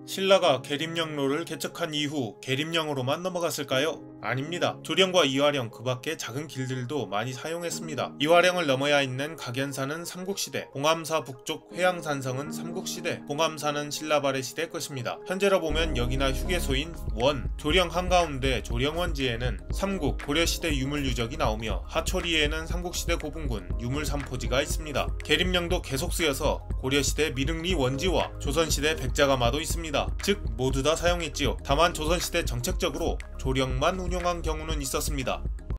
신라가 계림령로를 개척한 이후 계림령으로만 넘어갔을까요? 아닙니다. 조령과 이화령 그 밖에 작은 길들도 많이 사용했습니다. 이화령을 넘어야 있는 각연사는 삼국시대, 봉암사 북쪽 회양산성은 삼국시대, 봉암사는 신라발의 시대 것입니다. 현재로 보면 여기나 휴게소인 원, 조령 한가운데 조령원지에는 삼국, 고려시대 유물 유적이 나오며 하초리에는 삼국시대 고분군, 유물삼포지가 있습니다. 계림령도 계속 쓰여서 고려시대 미릉리 원지와 조선시대 백자가마도 있습니다. 즉 모두 다 사용했지요. 다만 조선시대 정책적으로 조령만 운영한 경우는 있었습니다.